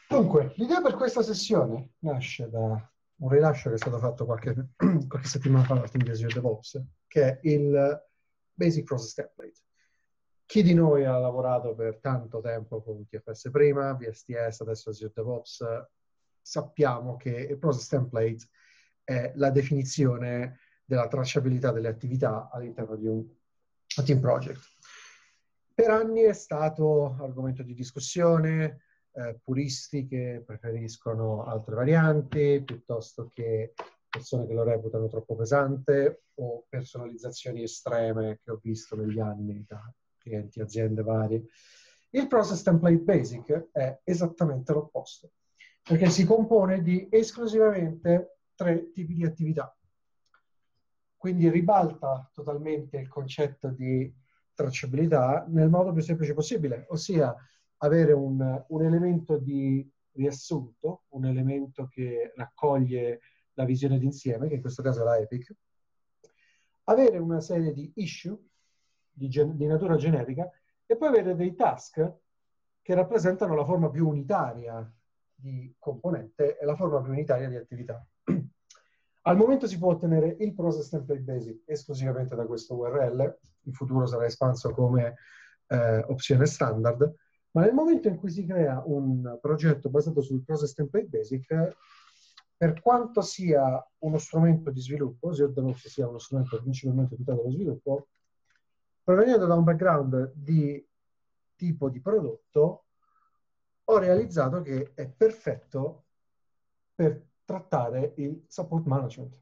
Dunque, l'idea per questa sessione nasce da un rilascio che è stato fatto qualche settimana fa dal team di Azure DevOps, che è il Basic Process Template. Chi di noi ha lavorato per tanto tempo con TFS prima, VSTS, adesso Azure DevOps, sappiamo che il Process Template è la definizione della tracciabilità delle attività all'interno di un team project. Per anni è stato argomento di discussione, puristi che preferiscono altre varianti, piuttosto che persone che lo reputano troppo pesante, o personalizzazioni estreme che ho visto negli anni da clienti, aziende varie. Il Process Template Basic è esattamente l'opposto, perché si compone di esclusivamente 3 tipi di attività. Quindi ribalta totalmente il concetto di tracciabilità nel modo più semplice possibile, ossia avere un elemento di riassunto, un elemento che raccoglie la visione d'insieme, che in questo caso è la Epic, avere una serie di issue di natura generica e poi avere dei task che rappresentano la forma più unitaria di componente e la forma più unitaria di attività. Al momento si può ottenere il Process Template Basic esclusivamente da questo URL, in futuro sarà espanso come opzione standard, ma nel momento in cui si crea un progetto basato sul Process Template Basic, per quanto sia uno strumento di sviluppo, Azure DevOps sia uno strumento principalmente dotato allo sviluppo, provenendo da un background di tipo di prodotto, ho realizzato che è perfetto per trattare il support management.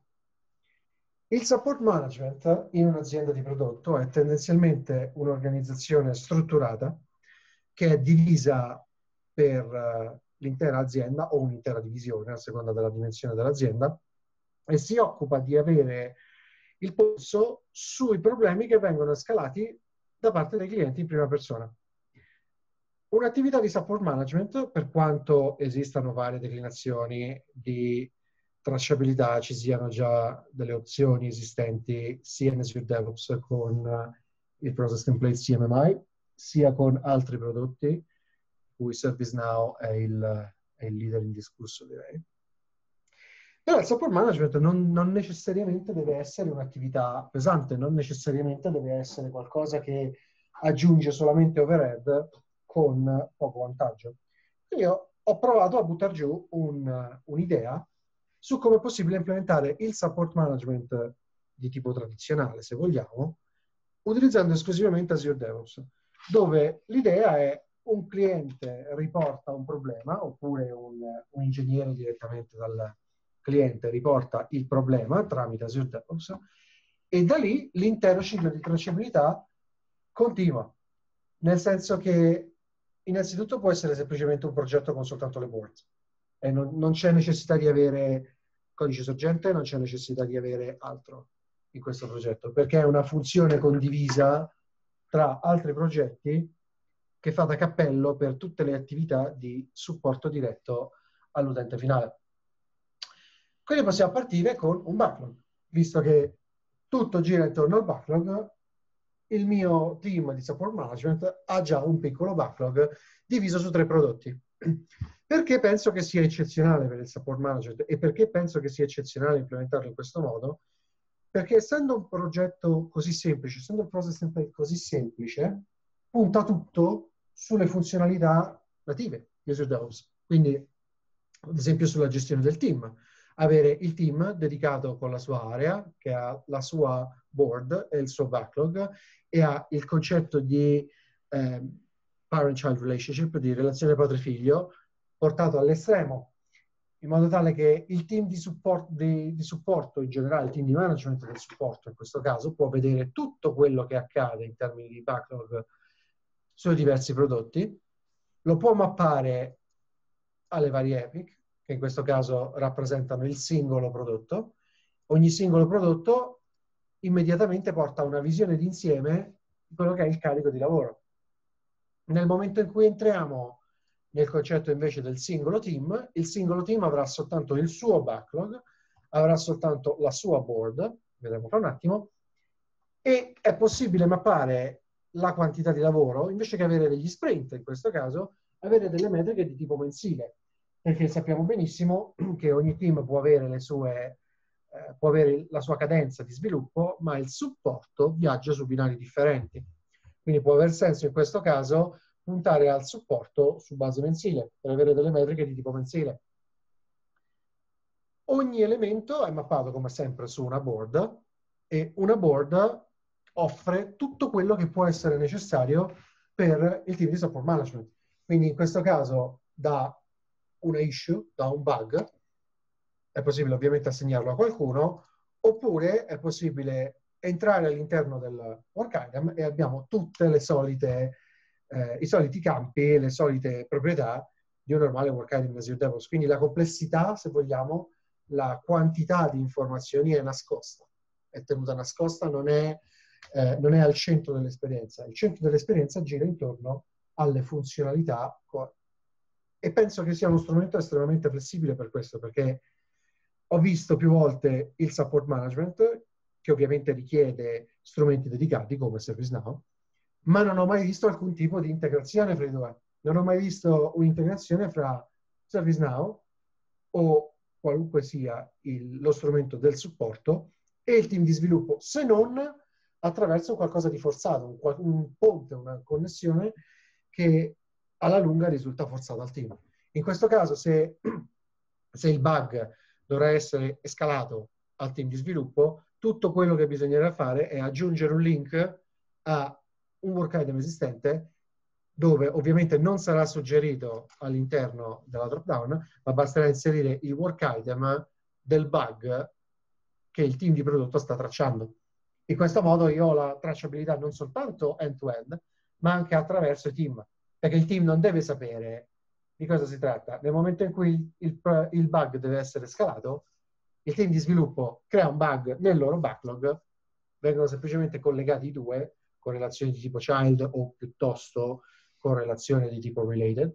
Il support management in un'azienda di prodotto è tendenzialmente un'organizzazione strutturata che è divisa per l'intera azienda o un'intera divisione, a seconda della dimensione dell'azienda, e si occupa di avere il polso sui problemi che vengono scalati da parte dei clienti in prima persona. Un'attività di support management, per quanto esistano varie declinazioni di tracciabilità, ci siano già delle opzioni esistenti sia in Azure DevOps con il Process Template CMMI, sia con altri prodotti, cui ServiceNow è il leader indiscusso, direi. Però il support management non necessariamente deve essere un'attività pesante, non necessariamente deve essere qualcosa che aggiunge solamente overhead con poco vantaggio. Quindi ho provato a buttare giù un'idea su come è possibile implementare il support management di tipo tradizionale, se vogliamo, utilizzando esclusivamente Azure DevOps, dove l'idea è un cliente riporta un problema, oppure un ingegnere direttamente dal cliente riporta il problema tramite Azure DevOps, e da lì l'intero ciclo di tracciabilità continua, nel senso che innanzitutto può essere semplicemente un progetto con soltanto le board, e non c'è necessità di avere codice sorgente, non c'è necessità di avere altro in questo progetto, perché è una funzione condivisa tra altri progetti che fa da cappello per tutte le attività di supporto diretto all'utente finale. Quindi possiamo partire con un backlog, visto che tutto gira intorno al backlog. Il mio team di support management ha già un piccolo backlog diviso su 3 prodotti. Perché penso che sia eccezionale per il support management e perché penso che sia eccezionale implementarlo in questo modo? Perché essendo un progetto così semplice, essendo il process template così semplice, punta tutto sulle funzionalità native di Azure DevOps. Quindi, ad esempio, sulla gestione del team. Avere il team dedicato con la sua area, che ha la sua board e il suo backlog, e ha il concetto di parent-child relationship, di relazione padre-figlio, portato all'estremo, in modo tale che il team di supporto in generale, il team di management del supporto in questo caso, può vedere tutto quello che accade in termini di backlog sui diversi prodotti, lo può mappare alle varie epic, che in questo caso rappresentano il singolo prodotto. Ogni singolo prodotto immediatamente porta una visione d'insieme di quello che è il carico di lavoro. Nel momento in cui entriamo nel concetto invece del singolo team, il singolo team avrà soltanto il suo backlog, avrà soltanto la sua board, vedremo fra un attimo, e è possibile mappare la quantità di lavoro, invece che avere degli sprint in questo caso, avere delle metriche di tipo mensile. perché sappiamo benissimo che ogni team può avere può avere la sua cadenza di sviluppo, ma il supporto viaggia su binari differenti. Quindi può aver senso in questo caso puntare al supporto su base mensile, per avere delle metriche di tipo mensile. Ogni elemento è mappato come sempre su una board e una board offre tutto quello che può essere necessario per il team di support management. Quindi in questo caso da una issue, da un bug, è possibile ovviamente assegnarlo a qualcuno, oppure è possibile entrare all'interno del work item e abbiamo tutte le solite, i soliti campi, le solite proprietà di un normale work item in Azure DevOps. Quindi la complessità, se vogliamo, la quantità di informazioni è nascosta, è tenuta nascosta, non è al centro dell'esperienza. Il centro dell'esperienza gira intorno alle funzionalità e penso che sia uno strumento estremamente flessibile per questo, perché ho visto più volte il support management, che ovviamente richiede strumenti dedicati come ServiceNow, ma non ho mai visto alcun tipo di integrazione fra i due. Non ho mai visto un'integrazione fra ServiceNow o qualunque sia lo strumento del supporto e il team di sviluppo, se non attraverso qualcosa di forzato, un ponte, una connessione che alla lunga risulta forzato al team. In questo caso, se il bug dovrà essere escalato al team di sviluppo, tutto quello che bisognerà fare è aggiungere un link a un work item esistente, dove ovviamente non sarà suggerito all'interno della drop-down, ma basterà inserire il work item del bug che il team di prodotto sta tracciando. In questo modo io ho la tracciabilità non soltanto end-to-end, ma anche attraverso i team, perché il team non deve sapere di cosa si tratta. Nel momento in cui il bug deve essere scalato, il team di sviluppo crea un bug nel loro backlog, vengono semplicemente collegati i due con relazioni di tipo child o piuttosto con relazioni di tipo related,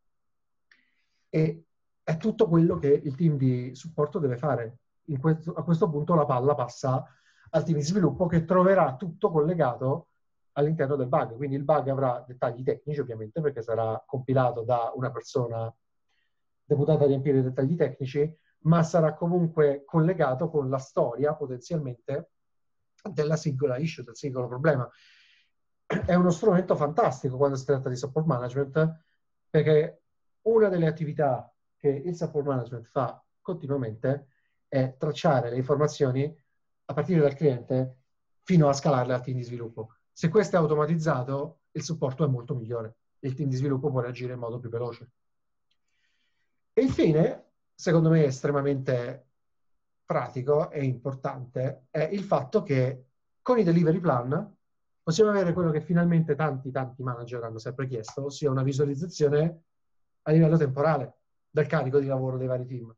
e è tutto quello che il team di supporto deve fare. A questo punto la palla passa al team di sviluppo, che troverà tutto collegato all'interno del bug. Quindi il bug avrà dettagli tecnici, ovviamente, perché sarà compilato da una persona deputata a riempire i dettagli tecnici, ma sarà comunque collegato con la storia, potenzialmente, della singola issue, del singolo problema. È uno strumento fantastico quando si tratta di support management, perché una delle attività che il support management fa continuamente è tracciare le informazioni a partire dal cliente fino a scalarle al team di sviluppo. Se questo è automatizzato, il supporto è molto migliore. Il team di sviluppo può reagire in modo più veloce. E infine, secondo me estremamente pratico e importante, è il fatto che con i delivery plan possiamo avere quello che finalmente tanti manager hanno sempre chiesto, ossia una visualizzazione a livello temporale del carico di lavoro dei vari team.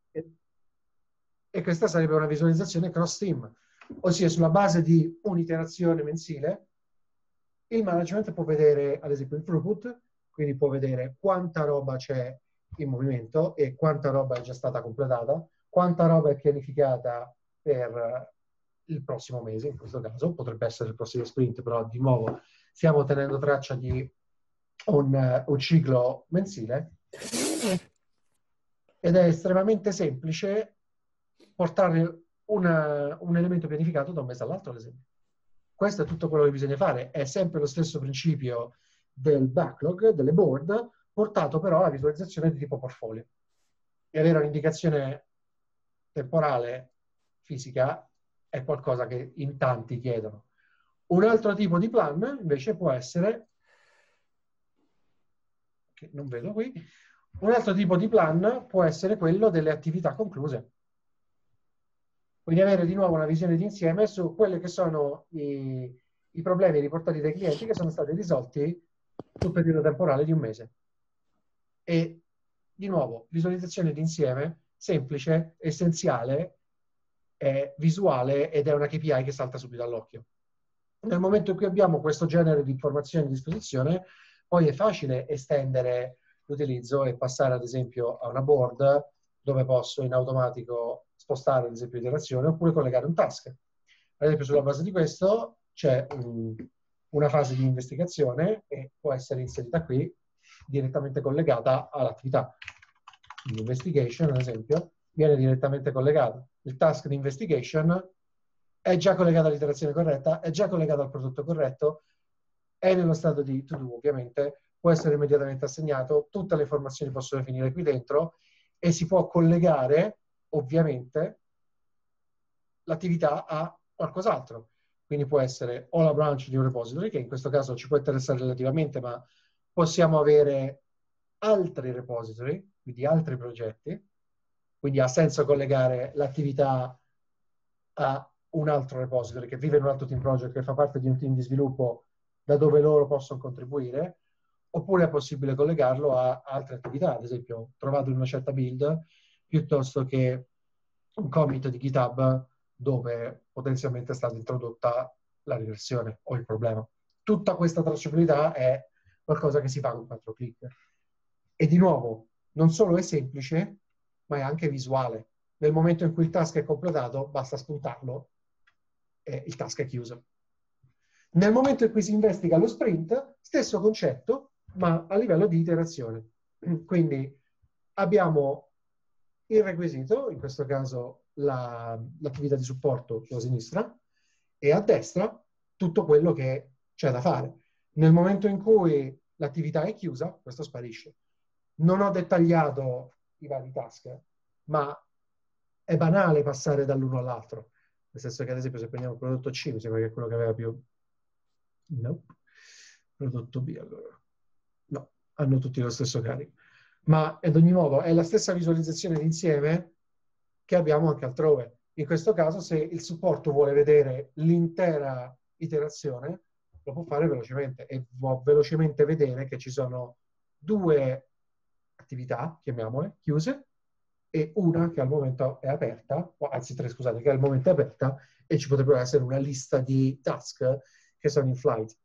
E questa sarebbe una visualizzazione cross team, ossia sulla base di un'iterazione mensile il management può vedere ad esempio il throughput, quindi può vedere quanta roba c'è in movimento e quanta roba è già stata completata, quanta roba è pianificata per il prossimo mese, in questo caso potrebbe essere il prossimo sprint, però di nuovo stiamo tenendo traccia di un ciclo mensile, ed è estremamente semplice portare un elemento pianificato da un mese all'altro, ad esempio. Questo è tutto quello che bisogna fare, è sempre lo stesso principio del backlog, delle board, portato però alla visualizzazione di tipo portfolio. E avere un'indicazione temporale fisica è qualcosa che in tanti chiedono. Un altro tipo di plan invece può essere, che non vedo qui, un altro tipo di plan può essere quello delle attività concluse. Quindi avere di nuovo una visione d'insieme su quelli che sono i problemi riportati dai clienti che sono stati risolti sul periodo temporale di un mese. E di nuovo, visualizzazione d'insieme, semplice, essenziale, visuale, ed è una KPI che salta subito all'occhio. Nel momento in cui abbiamo questo genere di informazioni a disposizione, poi è facile estendere l'utilizzo e passare ad esempio a una board dove posso in automatico spostare ad esempio iterazione oppure collegare un task. Ad esempio sulla base di questo c'è una fase di investigazione e può essere inserita qui direttamente collegata all'attività. quindi investigation ad esempio, viene direttamente collegato. Il task di investigation è già collegato all'iterazione corretta, è già collegato al prodotto corretto, è nello stato di to-do ovviamente, può essere immediatamente assegnato, tutte le informazioni possono finire qui dentro e si può collegare ovviamente l'attività a qualcos'altro. Quindi può essere o la branch di un repository, che in questo caso ci può interessare relativamente, ma possiamo avere altri repository, quindi altri progetti, quindi ha senso collegare l'attività a un altro repository che vive in un altro team project, che fa parte di un team di sviluppo da dove loro possono contribuire, oppure è possibile collegarlo a altre attività, ad esempio trovato in una certa build, piuttosto che un commit di GitHub dove potenzialmente è stata introdotta la regressione o il problema. Tutta questa tracciabilità è qualcosa che si fa con 4 clic. E di nuovo, non solo è semplice, ma è anche visuale. Nel momento in cui il task è completato, basta spuntarlo e il task è chiuso. Nel momento in cui si investiga lo sprint, stesso concetto, ma a livello di iterazione. Quindi abbiamo il requisito, in questo caso l'attività di supporto sulla sinistra, e a destra tutto quello che c'è da fare. Nel momento in cui l'attività è chiusa, questo sparisce. Non ho dettagliato i vari task, ma è banale passare dall'uno all'altro. Nel senso che, ad esempio, se prendiamo il prodotto C, mi sembra che è quello che aveva più... No. Prodotto B, allora. No, hanno tutti lo stesso carico. Ma ad ogni modo è la stessa visualizzazione d'insieme che abbiamo anche altrove. In questo caso, se il supporto vuole vedere l'intera iterazione, lo può fare velocemente e può velocemente vedere che ci sono 2 attività, chiamiamole, chiuse, e una che al momento è aperta, o anzi 3, scusate, che al momento è aperta, e ci potrebbero essere una lista di task che sono in flight.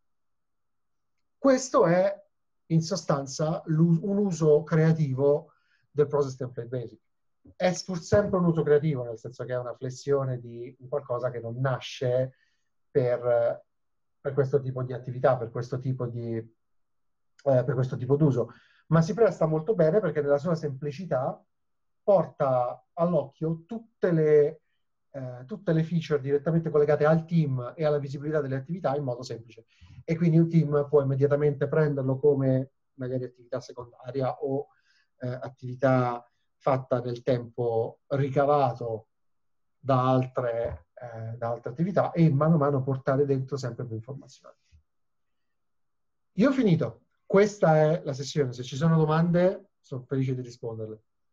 Questo è in sostanza un uso creativo del Process Template Basic. È pur sempre un uso creativo, nel senso che è una flessione di qualcosa che non nasce per questo tipo di attività, per questo tipo d'uso, ma si presta molto bene perché nella sua semplicità porta all'occhio tutte le feature direttamente collegate al team e alla visibilità delle attività in modo semplice. E quindi un team può immediatamente prenderlo come magari attività secondaria o attività fatta nel tempo ricavato da altre attività e mano a mano portare dentro sempre più informazioni. Io ho finito. Questa è la sessione. Se ci sono domande, sono felice di risponderle.